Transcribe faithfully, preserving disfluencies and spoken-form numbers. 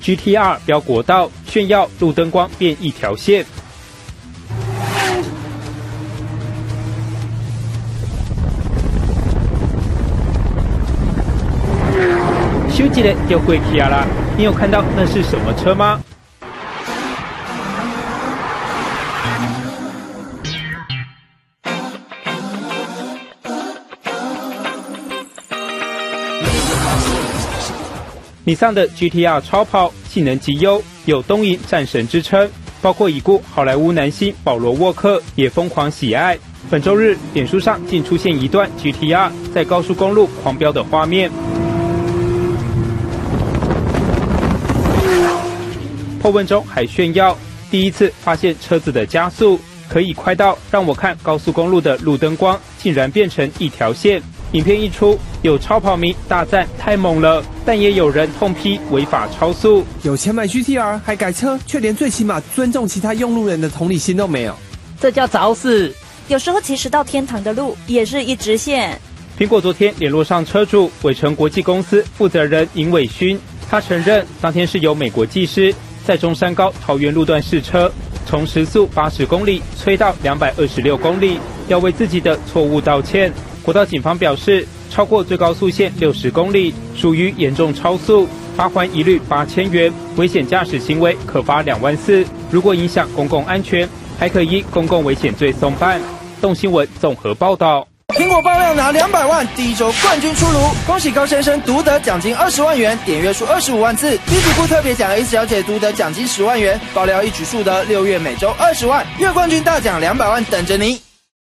G T R 标国道，炫耀路灯光变一条线。修吉的就会起来啦！你有看到那是什么车吗？尼桑的 G T R 超跑性能极优，有东瀛战神之称，包括已故好莱坞男星保罗沃克也疯狂喜爱。本周日，脸书上竟出现一段 G T R 在高速公路狂飙的画面。po文中还炫耀，第一次发现车子的加速可以快到让我看高速公路的路灯光竟然变成一条线。影片一出，有超跑迷大赞太猛了，但也有人痛批违法超速。 有钱买 G T R 还改车，却连最起码尊重其他用路人的同理心都没有， 这叫找死！ 有时候其实到天堂的路也是一直线。 苹果昨天联络上车主伟成国际公司负责人尹伟勋，他承认当天是由美国技师在中山高桃园路段试车，从时速八十公里催到两百二十六公里，要为自己的错误道歉。国道警方表示，超过最高速限六十公里，属于严重超速，罚锾一律八千元，危险驾驶行为可罚两万四。如果影响公共安全，还可依公共危险罪送办。动新闻综合报道。 苹果爆料拿两百万，第一周冠军出炉，恭喜高先生独得奖金二十万元，点阅数二十五万次。第几部特别奖 S 小姐独得奖金十万元，爆料一举数得六月每周二十万，月冠军大奖两百万等着你。